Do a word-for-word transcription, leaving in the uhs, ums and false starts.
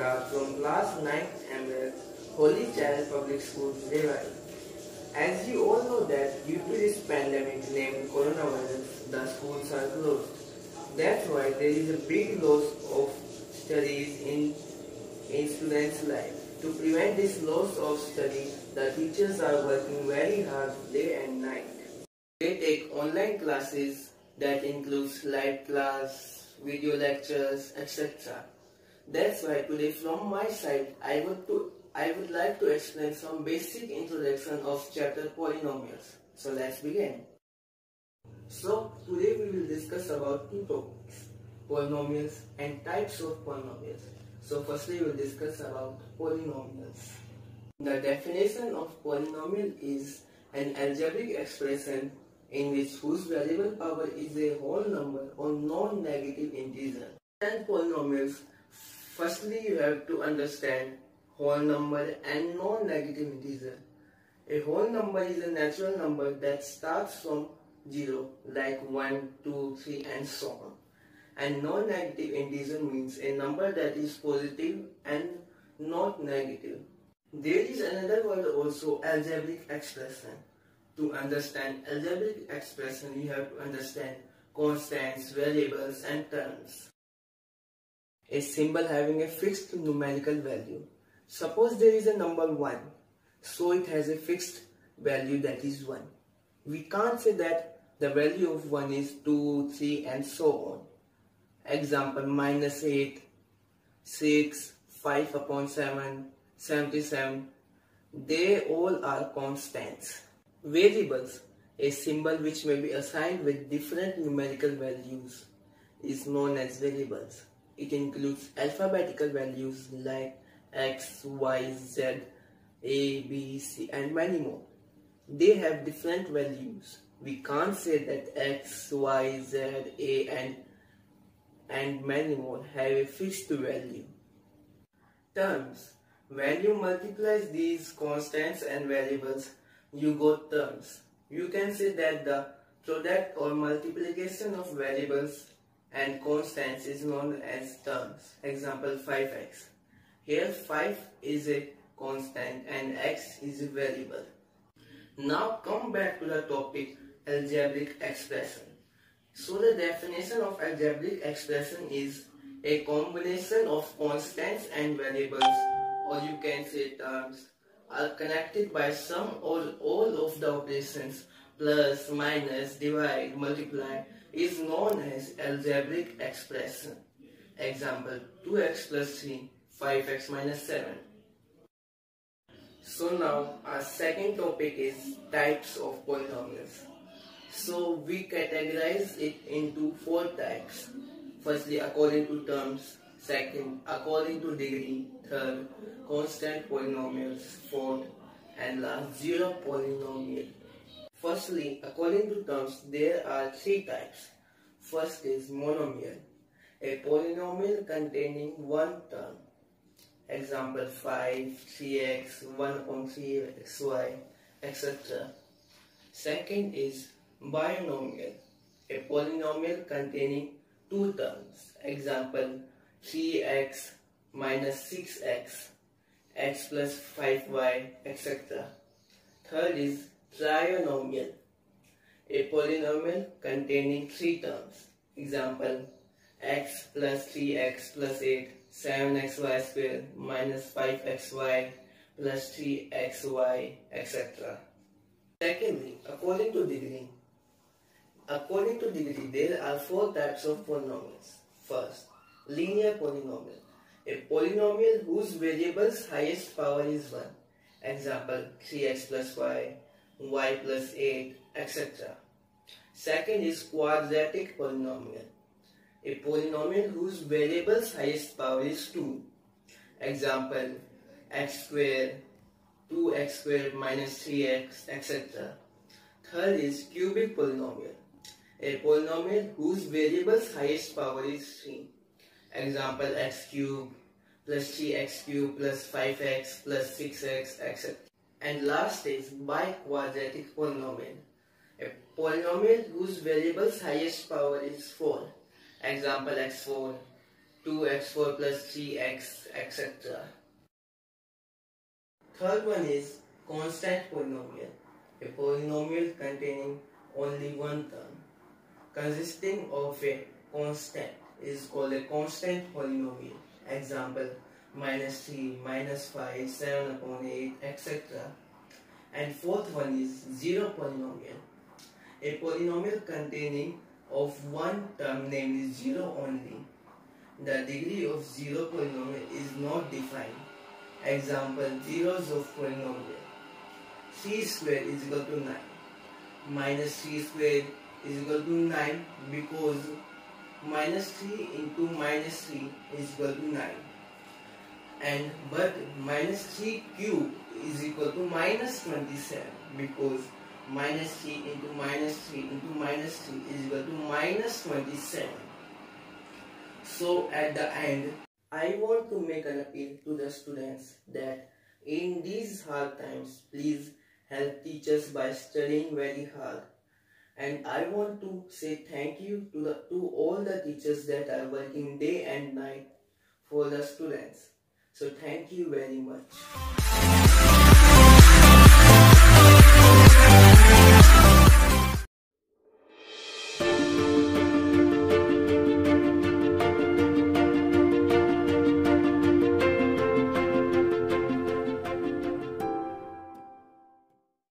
Gupta from class ninth M L Holy Child Public School, Rewari. As you all know that due to this pandemic named coronavirus, the schools are closed. That's why there is a big loss of studies in, in students' life. To prevent this loss of study, the teachers are working very hard day and night. They take online classes that includes live class, video lectures, et cetera. That's why today from my side I would to I would like to explain some basic introduction of chapter polynomials. So let's begin. So today we will discuss about two topics, polynomials and types of polynomials. So firstly we will discuss about polynomials. The definition of polynomial is an algebraic expression in which whose variable power is a whole number or non-negative integer. And polynomials, firstly you have to understand whole number and non-negative integer. A whole number is a natural number that starts from zero, like one, two, three and so on. And non-negative integer means a number that is positive and not negative. There is another word also, algebraic expression. To understand algebraic expression, you have to understand constants, variables and terms. A symbol having a fixed numerical value. Suppose there is a number one, so it has a fixed value that is one. We can't say that the value of one is two, three and so on. Example, minus eight, six, five upon seven, seventy-seven. They all are constants. Variables, a symbol which may be assigned with different numerical values, is known as variables. It includes alphabetical values like X, Y, Z, A, B, C and many more. They have different values. We can't say that X, Y, Z, A and, and many more have a fixed value. Terms. When you multiply these constants and variables, you got terms. You can say that the product or multiplication of variables and constants is known as terms. Example, five x. Here five is a constant and x is a variable. Now come back to the topic, algebraic expression. So the definition of algebraic expression is a combination of constants and variables, or you can say terms, are connected by some or all of the operations plus, minus, divide, multiply is known as algebraic expression. Example, two x plus three, five x minus seven. So now our second topic is types of polynomials. So we categorize it into four types. Firstly, according to terms. Second, according to degree. Third, constant polynomials. Fourth, and last, zero polynomial. Firstly, according to terms, there are three types. First is monomial, a polynomial containing one term. Example, five, three x, one upon three x y, et cetera. Second is binomial, a polynomial containing two terms. Example, three x minus six x, x plus five y, et cetera. Third is trinomial, a polynomial containing three terms. Example, x plus three x plus eight, seven x y squared minus five x y plus three x y, et cetera. Secondly, according to degree. According to degree, there are four types of polynomials. First, linear polynomial, a polynomial whose variable's highest power is one. Example, three x plus y, y plus eight, et cetera. Second is quadratic polynomial, a polynomial whose variable's highest power is two. Example, x squared, two x squared minus three x, et cetera. Third is cubic polynomial, a polynomial whose variable's highest power is three. Example, x cubed plus three x cubed plus five x plus six x, et cetera. And last is biquadratic polynomial, a polynomial whose variable's highest power is four. Example, x four, two x four plus three x, et cetera. Third one is constant polynomial. A polynomial containing only one term, consisting of a constant, is called a constant polynomial. Example, minus three, minus five, seven upon eight, et cetera. And fourth one is zero polynomial. A polynomial containing of one term, namely zero only. The degree of zero polynomial is not defined. Example, zeros of polynomial. three squared is equal to nine. Minus three squared is equal to nine because minus three into minus three is equal to nine. And but minus three cube is equal to minus twenty-seven because minus three into minus three into minus three is equal to minus twenty-seven. So at the end, I want to make an appeal to the students that in these hard times, please help teachers by studying very hard. And I want to say thank you to, the, to all the teachers that are working day and night for the students. So thank you very much.